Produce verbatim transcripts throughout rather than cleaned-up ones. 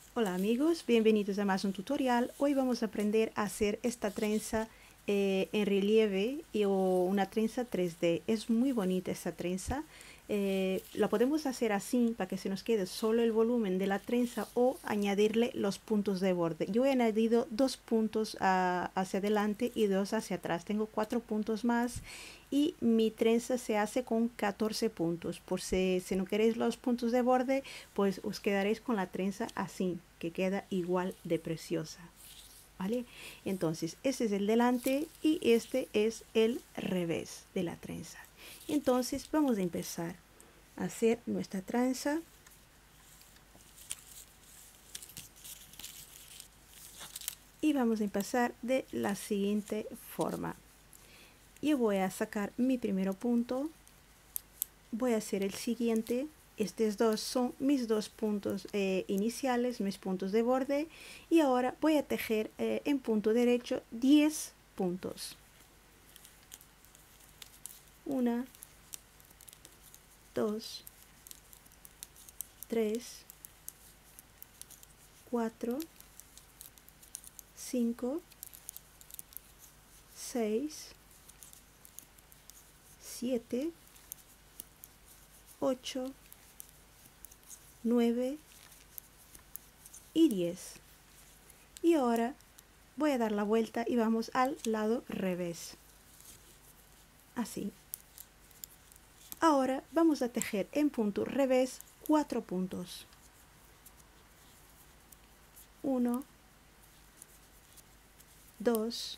Hola amigos, bienvenidos a más un tutorial. Hoy vamos a aprender a hacer esta trenza eh, en relieve y, o una trenza tres D. Es muy bonita esta trenza. Eh, la podemos hacer así para que se nos quede solo el volumen de la trenza o añadirle los puntos de borde. Yo he añadido dos puntos a, hacia adelante y dos hacia atrás. Tengo cuatro puntos más y mi trenza se hace con catorce puntos. Por si, si no queréis los puntos de borde, pues os quedaréis con la trenza así, que queda igual de preciosa. ¿Vale? Entonces, este es el delante y este es el revés de la trenza. Entonces, vamos a empezar a hacer nuestra trenza. Y vamos a empezar de la siguiente forma. Yo voy a sacar mi primer punto, voy a hacer el siguiente. Estos dos son mis dos puntos eh, iniciales, mis puntos de borde, y ahora voy a tejer eh, en punto derecho diez puntos. Una, dos, tres, cuatro, cinco, seis, siete, ocho, nueve y diez. Y ahora voy a dar la vuelta y vamos al lado revés. Así. Ahora vamos a tejer en punto revés cuatro puntos. Uno, dos,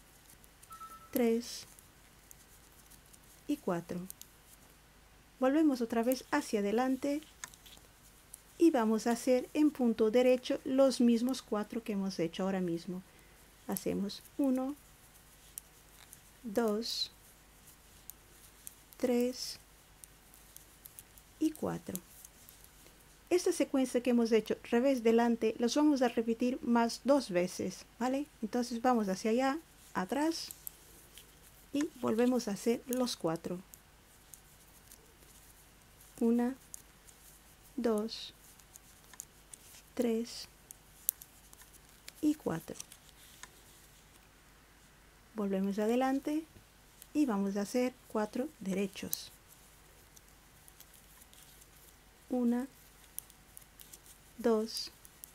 tres y cuatro. Volvemos otra vez hacia adelante y vamos a hacer en punto derecho los mismos cuatro que hemos hecho ahora mismo. Hacemos uno, dos, tres y cuatro. Esta secuencia que hemos hecho revés delante los vamos a repetir más dos veces, ¿vale? Entonces vamos hacia allá, atrás y volvemos a hacer los cuatro. Una, dos, tres y cuatro. Volvemos adelante y vamos a hacer cuatro derechos. Una, dos,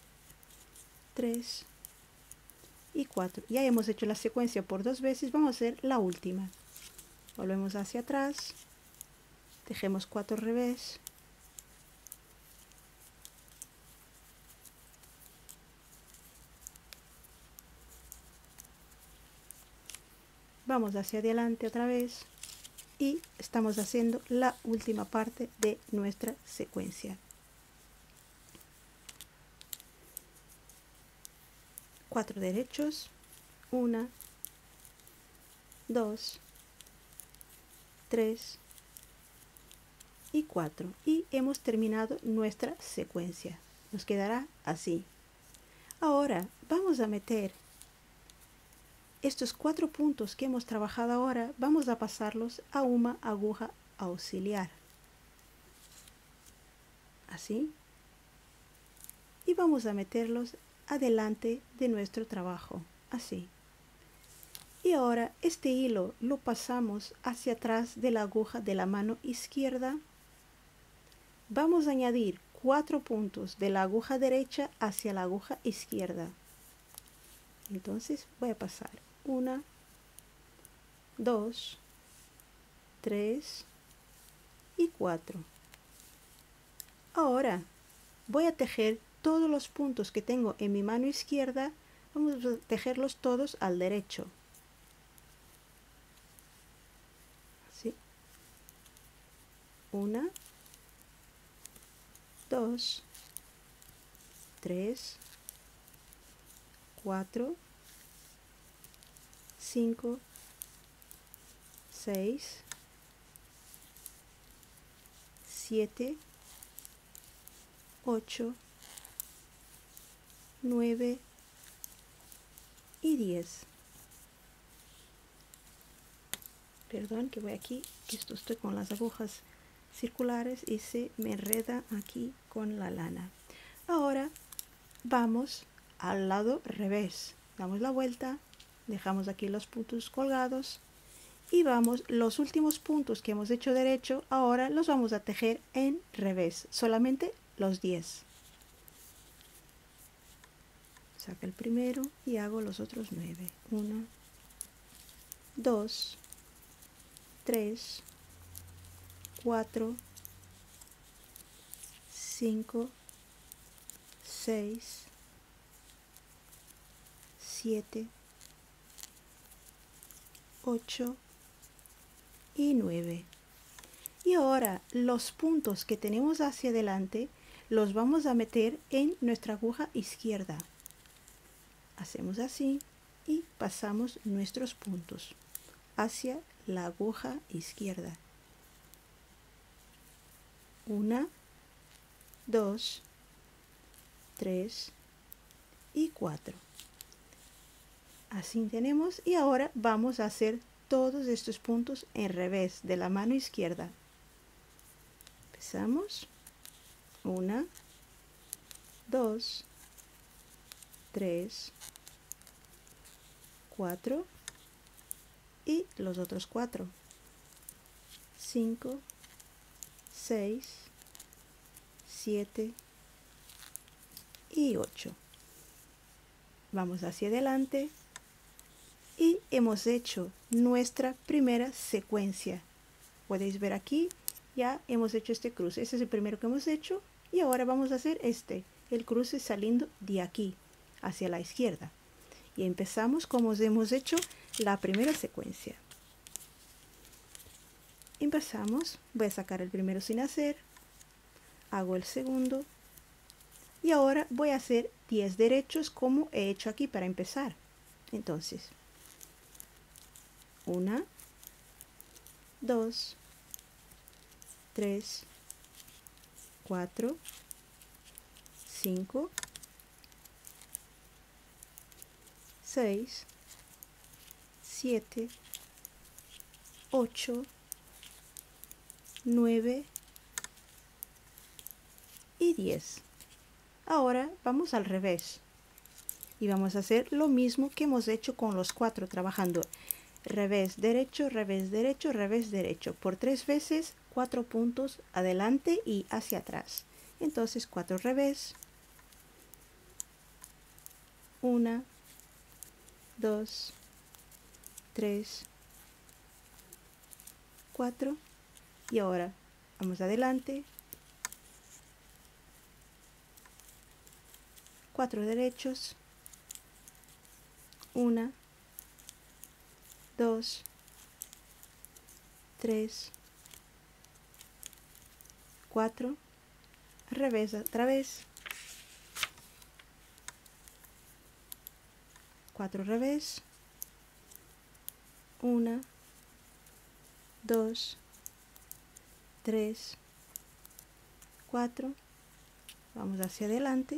tres y cuatro. Ya hemos hecho la secuencia por dos veces, vamos a hacer la última. Volvemos hacia atrás, tejemos cuatro revés, vamos hacia adelante otra vez y estamos haciendo la última parte de nuestra secuencia. Cuatro derechos, una, dos, tres y cuatro, y hemos terminado nuestra secuencia. Nos quedará así. Ahora vamos a meter estos cuatro puntos que hemos trabajado ahora, vamos a pasarlos a una aguja auxiliar, así, y vamos a meterlos adelante de nuestro trabajo, así. Y ahora este hilo lo pasamos hacia atrás de la aguja de la mano izquierda. Vamos a añadir cuatro puntos de la aguja derecha hacia la aguja izquierda. Entonces voy a pasar una, dos, tres y cuatro. Ahora voy a tejer todos los puntos que tengo en mi mano izquierda, vamos a tejerlos todos al derecho. Así. Una, dos, tres, cuatro, cinco, seis, siete, ocho, nueve y diez. Perdón que voy aquí, que esto estoy con las agujas circulares y se me enreda aquí con la lana. Ahora vamos al lado revés. Damos la vuelta, dejamos aquí los puntos colgados y vamos, los últimos puntos que hemos hecho derecho, ahora los vamos a tejer en revés, solamente los diez. Saco el primero y hago los otros nueve. uno, dos, tres, cuatro, cinco, seis, siete, ocho y nueve. Y ahora los puntos que tenemos hacia adelante los vamos a meter en nuestra aguja izquierda. Hacemos así y pasamos nuestros puntos hacia la aguja izquierda. Una, dos, tres y cuatro. Así tenemos, y ahora vamos a hacer todos estos puntos en revés de la mano izquierda. Empezamos. Una, dos, tres, cuatro y los otros cuatro. Cinco, seis, siete y ocho. Vamos hacia adelante y hemos hecho nuestra primera secuencia. Podéis ver aquí, ya hemos hecho este cruce. Este es el primero que hemos hecho y ahora vamos a hacer este, el cruce saliendo de aquí hacia la izquierda. Y empezamos como hemos hecho la primera secuencia. Empezamos, voy a sacar el primero sin hacer, hago el segundo y ahora voy a hacer diez derechos como he hecho aquí para empezar. Entonces, una, dos, tres, cuatro, cinco, seis, siete, ocho, nueve y diez. Ahora vamos al revés y vamos a hacer lo mismo que hemos hecho con los cuatro, trabajando revés, derecho, revés, derecho, revés, derecho, por tres veces, cuatro puntos adelante y hacia atrás. Entonces cuatro revés, una, dos, tres, cuatro y ahora vamos adelante, cuatro derechos, una, dos, tres, cuatro, revés otra vez, cuatro revés, una, dos, tres, cuatro, vamos hacia adelante,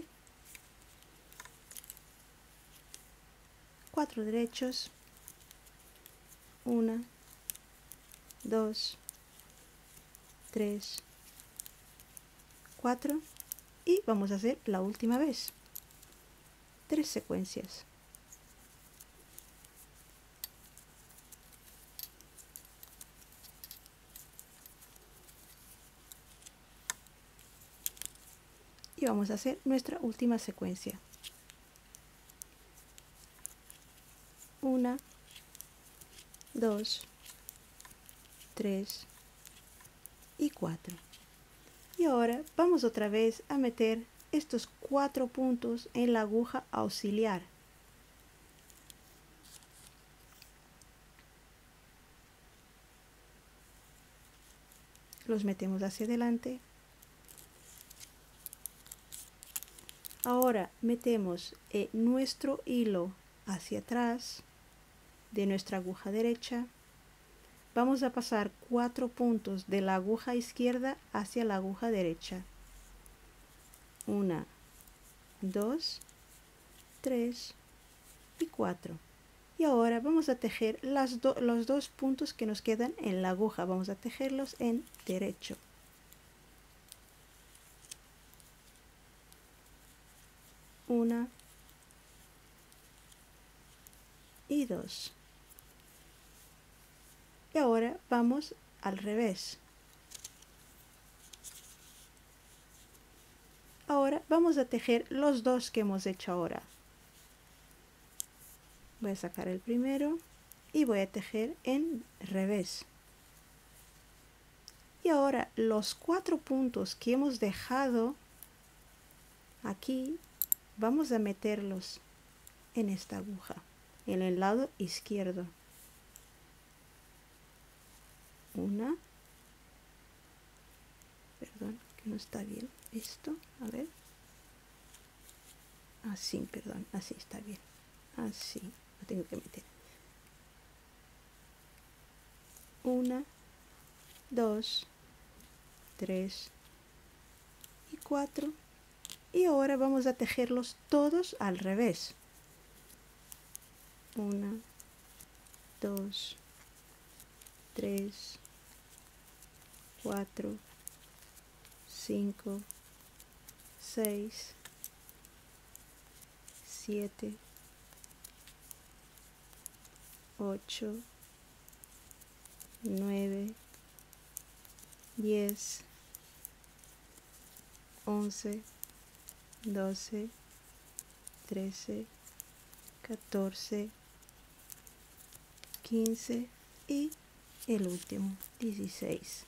cuatro derechos, una, dos, tres, cuatro y vamos a hacer la última vez, tres secuencias. Y vamos a hacer nuestra última secuencia. Una, dos, tres y cuatro. Y ahora vamos otra vez a meter estos cuatro puntos en la aguja auxiliar. Los metemos hacia adelante. Ahora metemos eh, nuestro hilo hacia atrás de nuestra aguja derecha. Vamos a pasar cuatro puntos de la aguja izquierda hacia la aguja derecha. Una, dos, tres y cuatro. Y ahora vamos a tejer las do- los dos puntos que nos quedan en la aguja. Vamos a tejerlos en derecho. una y dos. Y ahora vamos al revés. Ahora vamos a tejer los dos que hemos hecho ahora. Voy a sacar el primero y voy a tejer en revés. Y ahora los cuatro puntos que hemos dejado aquí, vamos a meterlos en esta aguja, en el lado izquierdo. Una, perdón, que no está bien esto, a ver, así, perdón, así está bien, así, lo tengo que meter. Una, dos, tres y cuatro. Y ahora vamos a tejerlos todos al revés. Una, dos, tres, cuatro, cinco, seis, siete, ocho, nueve, diez, once, doce, trece, catorce, quince y el último, dieciséis.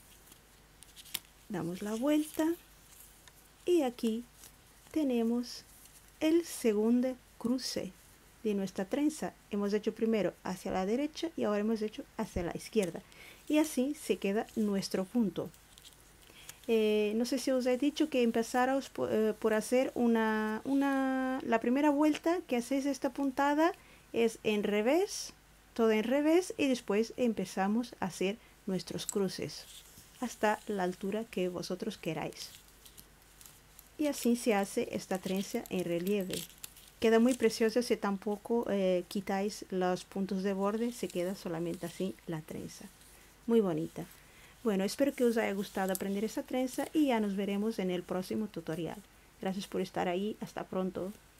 Damos la vuelta y aquí tenemos el segundo cruce de nuestra trenza. Hemos hecho primero hacia la derecha y ahora hemos hecho hacia la izquierda. Y así se queda nuestro punto. Eh, no sé si os he dicho que empezaros por, eh, por hacer una, una, la primera vuelta que hacéis esta puntada es en revés, todo en revés, y después empezamos a hacer nuestros cruces hasta la altura que vosotros queráis. Y así se hace esta trenza en relieve. Queda muy preciosa si tampoco eh, quitáis los puntos de borde, se queda solamente así la trenza. Muy bonita. Bueno, espero que os haya gustado aprender esta trenza y ya nos veremos en el próximo tutorial. Gracias por estar ahí. Hasta pronto.